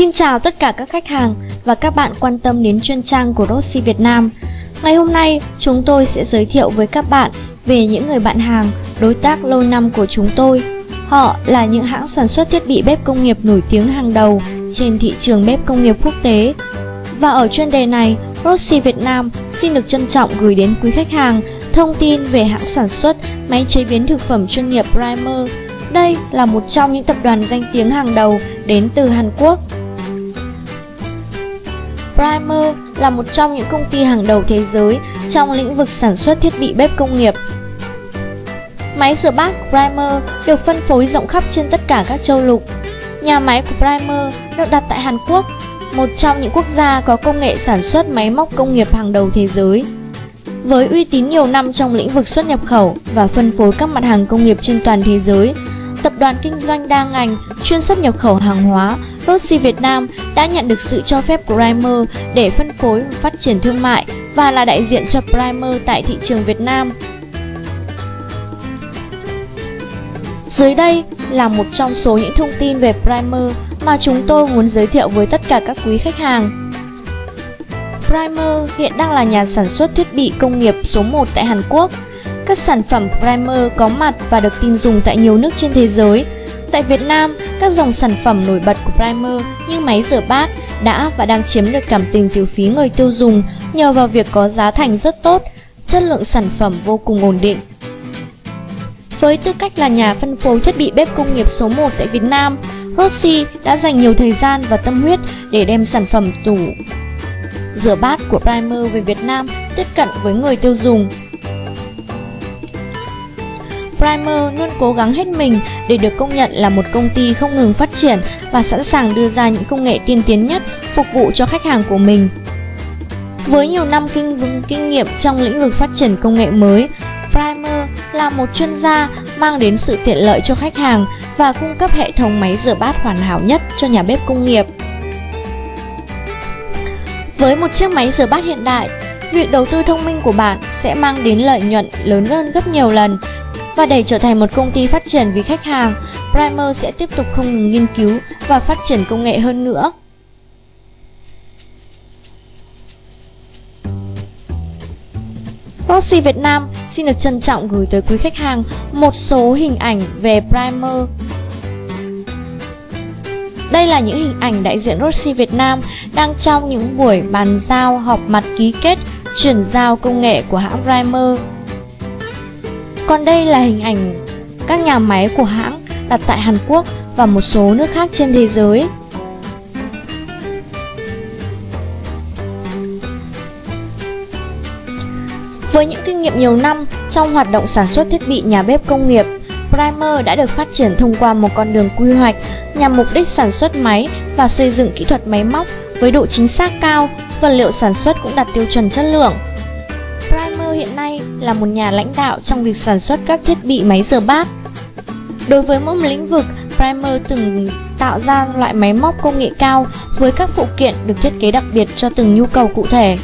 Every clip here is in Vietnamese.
Xin chào tất cả các khách hàng và các bạn quan tâm đến chuyên trang của Roxy Việt Nam. Ngày hôm nay, chúng tôi sẽ giới thiệu với các bạn về những người bạn hàng, đối tác lâu năm của chúng tôi. Họ là những hãng sản xuất thiết bị bếp công nghiệp nổi tiếng hàng đầu trên thị trường bếp công nghiệp quốc tế. Và ở chuyên đề này, Roxy Việt Nam xin được trân trọng gửi đến quý khách hàng thông tin về hãng sản xuất máy chế biến thực phẩm chuyên nghiệp Primer. Đây là một trong những tập đoàn danh tiếng hàng đầu đến từ Hàn Quốc. Primer là một trong những công ty hàng đầu thế giới trong lĩnh vực sản xuất thiết bị bếp công nghiệp. Máy rửa bát của Primer được phân phối rộng khắp trên tất cả các châu lục. Nhà máy của Primer được đặt tại Hàn Quốc, một trong những quốc gia có công nghệ sản xuất máy móc công nghiệp hàng đầu thế giới. Với uy tín nhiều năm trong lĩnh vực xuất nhập khẩu và phân phối các mặt hàng công nghiệp trên toàn thế giới, tập đoàn kinh doanh đa ngành chuyên xuất nhập khẩu hàng hóa Roxy Việt Nam đã nhận được sự cho phép của Primer để phân phối và phát triển thương mại và là đại diện cho Primer tại thị trường Việt Nam. Dưới đây là một trong số những thông tin về Primer mà chúng tôi muốn giới thiệu với tất cả các quý khách hàng. Primer hiện đang là nhà sản xuất thiết bị công nghiệp số 1 tại Hàn Quốc. Các sản phẩm Primer có mặt và được tin dùng tại nhiều nước trên thế giới. Tại Việt Nam, các dòng sản phẩm nổi bật của Primer như máy rửa bát đã và đang chiếm được cảm tình từ phía người tiêu dùng nhờ vào việc có giá thành rất tốt, chất lượng sản phẩm vô cùng ổn định. Với tư cách là nhà phân phối thiết bị bếp công nghiệp số 1 tại Việt Nam, Roxy đã dành nhiều thời gian và tâm huyết để đem sản phẩm tủ rửa bát của Primer về Việt Nam tiếp cận với người tiêu dùng. Primer luôn cố gắng hết mình để được công nhận là một công ty không ngừng phát triển và sẵn sàng đưa ra những công nghệ tiên tiến nhất phục vụ cho khách hàng của mình. Với nhiều năm kinh nghiệm trong lĩnh vực phát triển công nghệ mới, Primer là một chuyên gia mang đến sự tiện lợi cho khách hàng và cung cấp hệ thống máy rửa bát hoàn hảo nhất cho nhà bếp công nghiệp. Với một chiếc máy rửa bát hiện đại, việc đầu tư thông minh của bạn sẽ mang đến lợi nhuận lớn hơn gấp nhiều lần. Và để trở thành một công ty phát triển vì khách hàng, Primer sẽ tiếp tục không ngừng nghiên cứu và phát triển công nghệ hơn nữa. Roxy Việt Nam xin được trân trọng gửi tới quý khách hàng một số hình ảnh về Primer. Đây là những hình ảnh đại diện Roxy Việt Nam đang trong những buổi bàn giao họp mặt ký kết chuyển giao công nghệ của hãng Primer. Còn đây là hình ảnh các nhà máy của hãng đặt tại Hàn Quốc và một số nước khác trên thế giới. Với những kinh nghiệm nhiều năm trong hoạt động sản xuất thiết bị nhà bếp công nghiệp, Primer đã được phát triển thông qua một con đường quy hoạch nhằm mục đích sản xuất máy và xây dựng kỹ thuật máy móc với độ chính xác cao, vật liệu sản xuất cũng đạt tiêu chuẩn chất lượng. Primer hiện nay là một nhà lãnh đạo trong việc sản xuất các thiết bị máy rửa bát. Đối với mỗi một lĩnh vực, Primer từng tạo ra loại máy móc công nghệ cao với các phụ kiện được thiết kế đặc biệt cho từng nhu cầu cụ thể.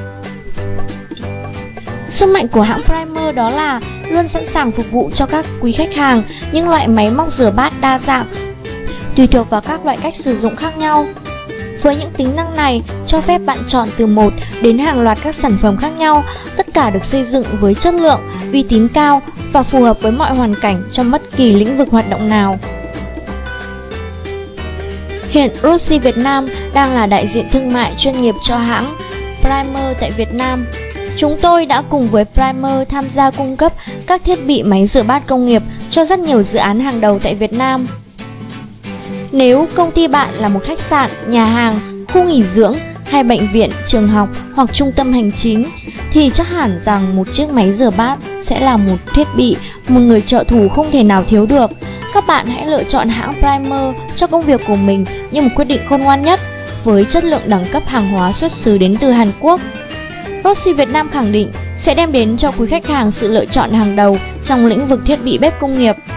Sức mạnh của hãng Primer đó là luôn sẵn sàng phục vụ cho các quý khách hàng những loại máy móc rửa bát đa dạng, tùy thuộc vào các loại cách sử dụng khác nhau. Với những tính năng này, cho phép bạn chọn từ 1 đến hàng loạt các sản phẩm khác nhau, tất cả được xây dựng với chất lượng, uy tín cao và phù hợp với mọi hoàn cảnh trong bất kỳ lĩnh vực hoạt động nào. Hiện Roxy Việt Nam đang là đại diện thương mại chuyên nghiệp cho hãng Primer tại Việt Nam. Chúng tôi đã cùng với Primer tham gia cung cấp các thiết bị máy rửa bát công nghiệp cho rất nhiều dự án hàng đầu tại Việt Nam. Nếu công ty bạn là một khách sạn, nhà hàng, khu nghỉ dưỡng hay bệnh viện, trường học hoặc trung tâm hành chính thì chắc hẳn rằng một chiếc máy rửa bát sẽ là một thiết bị, một người trợ thủ không thể nào thiếu được. Các bạn hãy lựa chọn hãng Primer cho công việc của mình như một quyết định khôn ngoan nhất với chất lượng đẳng cấp hàng hóa xuất xứ đến từ Hàn Quốc. Roxy Việt Nam khẳng định sẽ đem đến cho quý khách hàng sự lựa chọn hàng đầu trong lĩnh vực thiết bị bếp công nghiệp.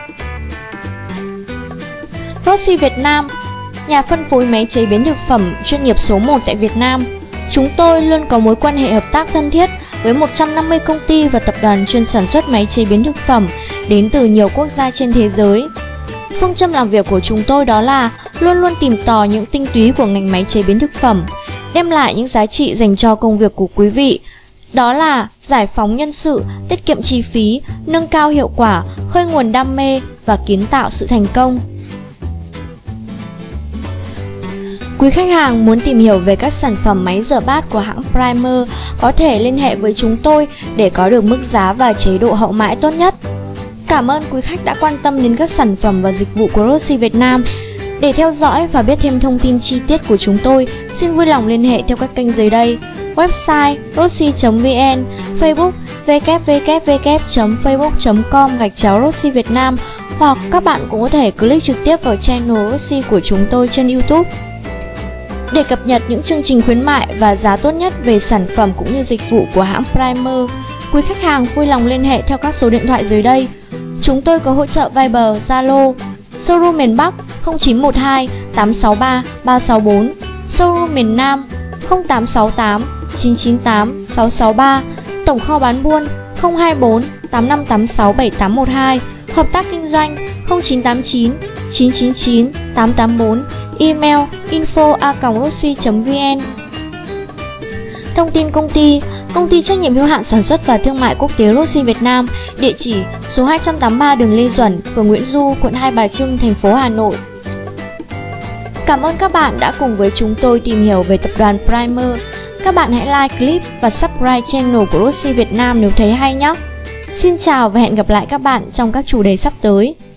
Roxy Việt Nam, nhà phân phối máy chế biến thực phẩm chuyên nghiệp số 1 tại Việt Nam. Chúng tôi luôn có mối quan hệ hợp tác thân thiết với 150 công ty và tập đoàn chuyên sản xuất máy chế biến thực phẩm đến từ nhiều quốc gia trên thế giới. Phương châm làm việc của chúng tôi đó là luôn luôn tìm tòi những tinh túy của ngành máy chế biến thực phẩm, đem lại những giá trị dành cho công việc của quý vị. Đó là giải phóng nhân sự, tiết kiệm chi phí, nâng cao hiệu quả, khơi nguồn đam mê và kiến tạo sự thành công. Quý khách hàng muốn tìm hiểu về các sản phẩm máy rửa bát của hãng Primer có thể liên hệ với chúng tôi để có được mức giá và chế độ hậu mãi tốt nhất. Cảm ơn quý khách đã quan tâm đến các sản phẩm và dịch vụ của Roxy Việt Nam. Để theo dõi và biết thêm thông tin chi tiết của chúng tôi, xin vui lòng liên hệ theo các kênh dưới đây: website roxy.vn, Facebook www.facebook.com/Roxy Việt Nam, hoặc các bạn cũng có thể click trực tiếp vào channel Roxy của chúng tôi trên YouTube. Để cập nhật những chương trình khuyến mại và giá tốt nhất về sản phẩm cũng như dịch vụ của hãng Primer, quý khách hàng vui lòng liên hệ theo các số điện thoại dưới đây. Chúng tôi có hỗ trợ Viber, Zalo. Showroom miền Bắc 0912 863 364, showroom miền Nam 0868 998 663, tổng kho bán buôn 024 8586 7812, hợp tác kinh doanh 0989 999 884, email info@roxy.vn. Thông tin công ty trách nhiệm hữu hạn sản xuất và thương mại quốc tế Roxy Việt Nam, địa chỉ số 283 đường Lê Duẩn, phường Nguyễn Du, quận Hai Bà Trưng, thành phố Hà Nội. Cảm ơn các bạn đã cùng với chúng tôi tìm hiểu về tập đoàn Primer. Các bạn hãy like clip và subscribe channel của Roxy Việt Nam nếu thấy hay nhé. Xin chào và hẹn gặp lại các bạn trong các chủ đề sắp tới.